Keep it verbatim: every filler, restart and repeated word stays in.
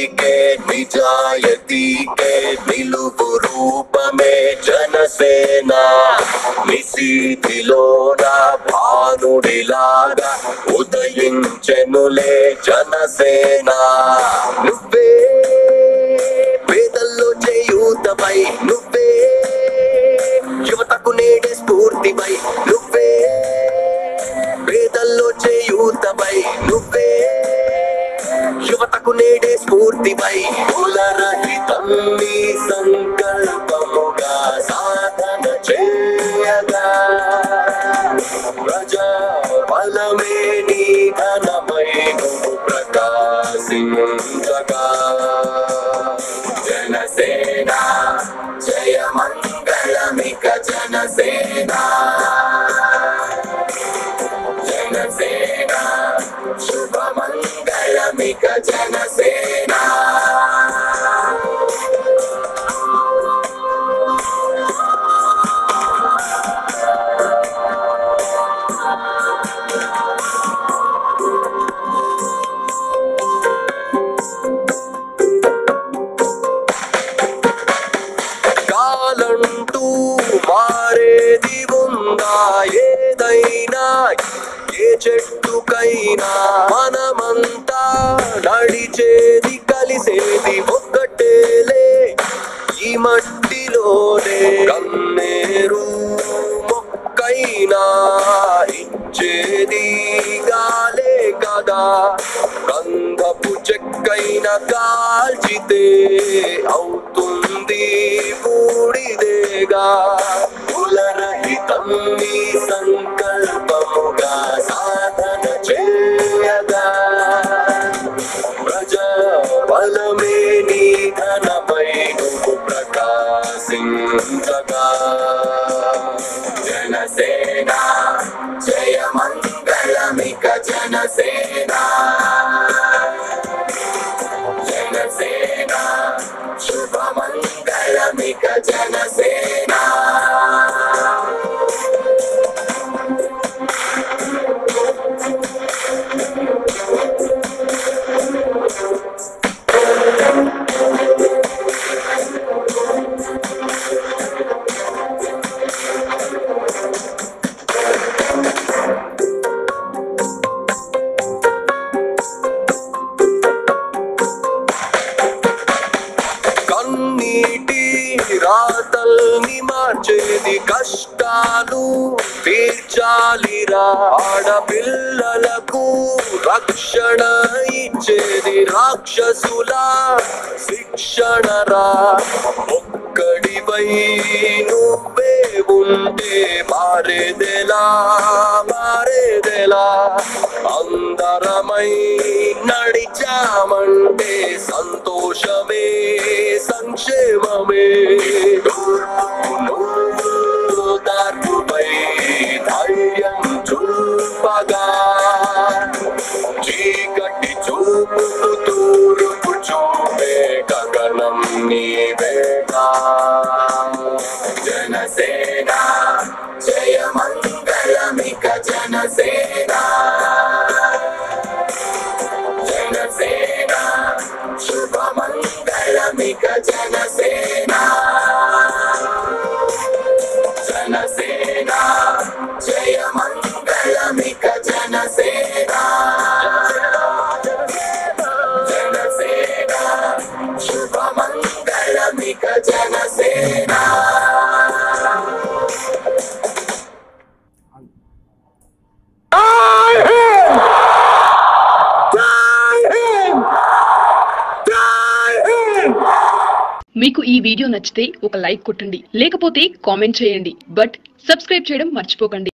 के निजायती के निलुवु रूपमे जनसेना निशीथिलोन भानुडिलागा उदयिंచెనులే जनसेना నువ్వే పేదల్లో చేయూతమై నువ్వే యువతకు నేడే స్ఫూర్తివై నువ్వే పేదల్లో చేయూతమై నువ్వే యువతకు నేడే స్ఫూర్తివై కులరహితం నీ సంకల్పముగా సాధన చేయగా ప్రజా బలమే నీ ధనమై నువ్వు ప్రకాశించగా जनसेना जय मंगलमिक जनसेना जनसेना शुभ मंगलमिक जनसेना కాలంటూ మారేది ఉందా ఏదైనా ఏ చెట్టుకైనా మనమంతా నడిచేది కలిసేది ఒక్కటేలే ఈ మట్టిలోనే కన్నేరు మొక్కైనా ఇచ్చేది గాలే కదా గంధపు చెక్కైన కాల్చితే అవుతుంది బూడిదేగా కులరహితం నీ సంకల్పముగా సాధన చేయగా ప్రజా బలమే నీ ధనమై నువ్వు ప్రకాశించగా जनसेना जय मंगलमिक जनसेना जनसेना शुभ मंगलमिक जनसेना కన్నీటి రాతల్ని మార్చేది కష్టాలు తీర్చాలిరా ఆడపిల్లలకు రక్షణ ఇచ్చేది రాక్షసుల శిక్షణరా ఒక్కడిపై నువ్వే ఉంటే మారేదెలా మారేదెలా అందరమై నడిచామంటే సంతోషమే సంక్షేమమే దార్పుపై ధైర్యం చూపగా చీకటి చూపు తూర్పు చూపే గగనం నీవేగా जनसेना जय मंगलमिक जनसेना जनसेना शुभ मंगलमिक जनसेना जनसेना जय मंगलमिक जनसेना जनसेना शुभ मंगलमिक जनसेना మీకు ఈ వీడియో నచ్చితే ఒక లైక్ కొట్టండి లేకపోతే కామెంట్ చేయండి బట్ సబ్స్క్రైబ్ చేయడం మర్చిపోకండి।